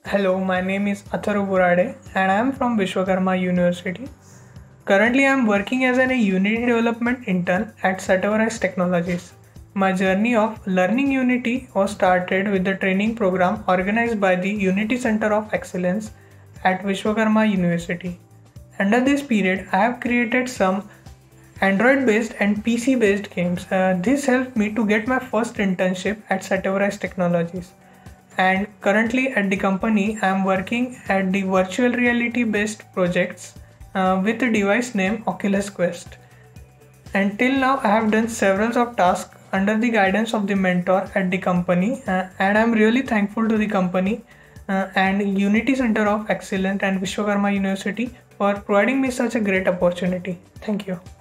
Hello, my name is Atharu Burade and I am from Vishwakarma University. Currently, I am working as a Unity development intern at Satorise Technologies. My journey of learning Unity was started with the training program organized by the Unity Center of Excellence at Vishwakarma University. Under this period, I have created some Android based and PC based games. This helped me to get my first internship at Satorise Technologies. And currently at the company, I am working at the virtual reality based projects with a device named Oculus Quest. Until now, I have done several of tasks under the guidance of the mentor at the company, and I am really thankful to the company and Unity Center of Excellence and Vishwakarma University for providing me such a great opportunity. Thank you.